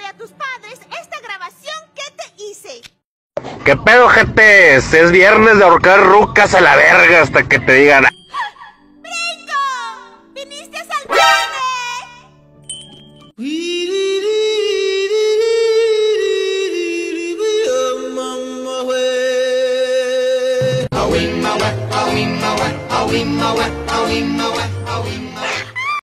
a tus padres esta grabación que te hice. ¿Qué pedo, gente? Es viernes de ahorcar rucas a la verga hasta que te digan... ¡Brinco! ¡Viniste a salvarme! A wee, my wet, a wee, my wet, a wee, my wet, a wee, my wet.